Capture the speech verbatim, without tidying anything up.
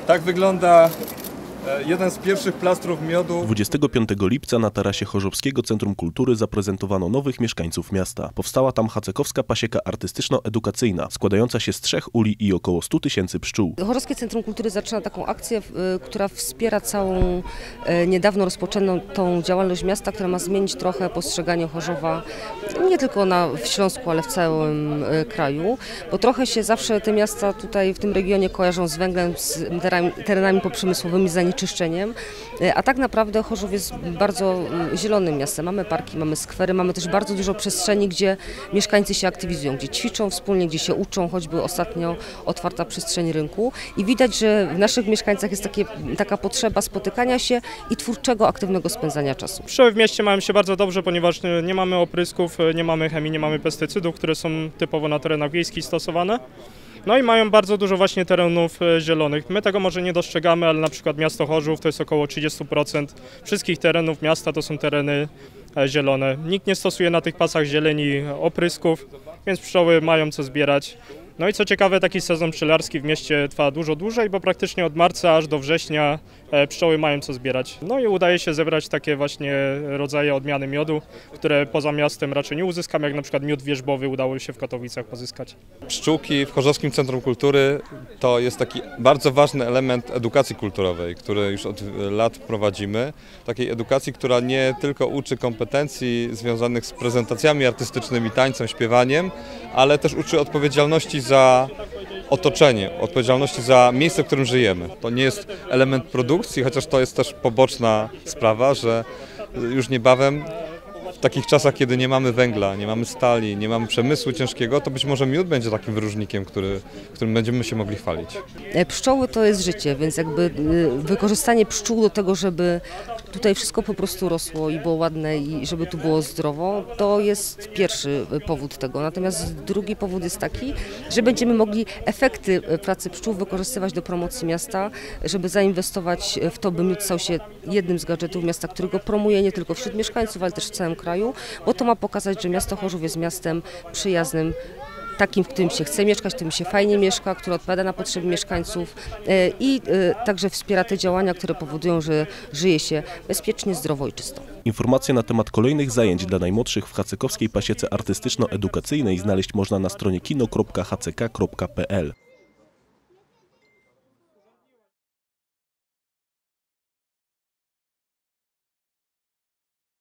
Tak wygląda jeden z pierwszych plastrów miodu. dwudziestego piątego lipca na tarasie Chorzowskiego Centrum Kultury zaprezentowano nowych mieszkańców miasta. Powstała tam Chacekowska Pasieka Artystyczno-Edukacyjna, składająca się z trzech uli i około stu tysięcy pszczół. Chorzowskie Centrum Kultury zaczyna taką akcję, która wspiera całą niedawno rozpoczętą działalność miasta, która ma zmienić trochę postrzeganie Chorzowa, nie tylko na, w Śląsku, ale w całym kraju, bo trochę się zawsze te miasta tutaj w tym regionie kojarzą z węglem, z terenami, terenami poprzemysłowymi, zanieczyszczeniem, a tak naprawdę Chorzów jest bardzo zielonym miastem. Mamy parki, mamy skwery, mamy też bardzo dużo przestrzeni, gdzie mieszkańcy się aktywizują, gdzie ćwiczą wspólnie, gdzie się uczą, choćby ostatnio otwarta przestrzeń rynku i widać, że w naszych mieszkańcach jest takie, taka potrzeba spotykania się i twórczego, aktywnego spędzania czasu. Pszczoły w mieście mają się bardzo dobrze, ponieważ nie mamy oprysków, nie mamy chemii, nie mamy pestycydów, które są typowo na terenach wiejskich stosowane. No i mają bardzo dużo właśnie terenów zielonych. My tego może nie dostrzegamy, ale na przykład miasto Chorzów to jest około trzydzieści procent wszystkich terenów miasta to są tereny zielone. Nikt nie stosuje na tych pasach zieleni oprysków, więc pszczoły mają co zbierać. No i co ciekawe, taki sezon pszczelarski w mieście trwa dużo dłużej, bo praktycznie od marca aż do września pszczoły mają co zbierać. No i udaje się zebrać takie właśnie rodzaje odmiany miodu, które poza miastem raczej nie uzyskamy, jak na przykład miód wierzbowy udało się w Katowicach pozyskać. Pszczółki w Chorzowskim Centrum Kultury to jest taki bardzo ważny element edukacji kulturowej, który już od lat prowadzimy. Takiej edukacji, która nie tylko uczy kompetencji związanych z prezentacjami artystycznymi, tańcem, śpiewaniem, ale też uczy odpowiedzialności za otoczenie, odpowiedzialności za miejsce, w którym żyjemy. To nie jest element produkcji, chociaż to jest też poboczna sprawa, że już niebawem w takich czasach, kiedy nie mamy węgla, nie mamy stali, nie mamy przemysłu ciężkiego, to być może miód będzie takim wyróżnikiem, który, którym będziemy się mogli chwalić. Pszczoły to jest życie, więc jakby wykorzystanie pszczół do tego, żeby tutaj wszystko po prostu rosło i było ładne i żeby tu było zdrowo, to jest pierwszy powód tego. Natomiast drugi powód jest taki, że będziemy mogli efekty pracy pszczół wykorzystywać do promocji miasta, żeby zainwestować w to, by miód stał się jednym z gadżetów miasta, którego promuje nie tylko wśród mieszkańców, ale też w całym kraju, bo to ma pokazać, że miasto Chorzów jest miastem przyjaznym, takim, w którym się chce mieszkać, w którym się fajnie mieszka, które odpowiada na potrzeby mieszkańców i także wspiera te działania, które powodują, że żyje się bezpiecznie, zdrowo i czysto. Informacje na temat kolejnych zajęć dla najmłodszych w Chacekowskiej Pasiece Artystyczno-Edukacyjnej znaleźć można na stronie kino kropka h c k kropka p l.